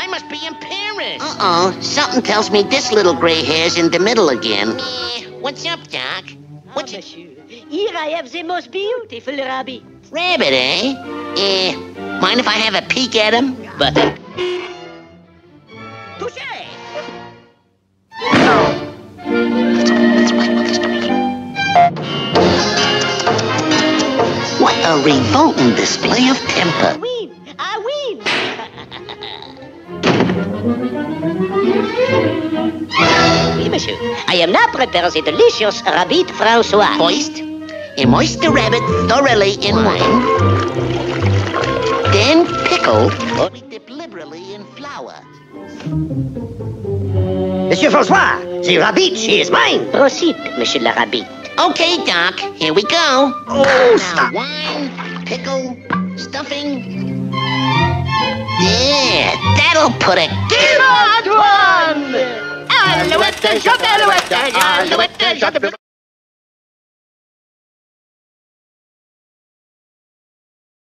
I must be in Paris. Uh-oh. Something tells me this little gray hair's in the middle again. What's up, Doc? What's monsieur. Here I have the most beautiful rabbit. Rabbit, eh? Mind if I have a peek at him? But touché! What a revolting display of temper. I win! Oui, monsieur. I am now preparing the delicious rabbit François. Immerse the rabbit thoroughly in wine. Then pickle. We dip liberally in flour. Monsieur François, the rabbit, she is mine. Proceed, Monsieur le Rabbit. Okay, Doc, here we go. Oh, stop. Wine, pickle, stuffing. Yeah, that'll put a... Give out one! Alouette, shot, alouette, alouette, shot.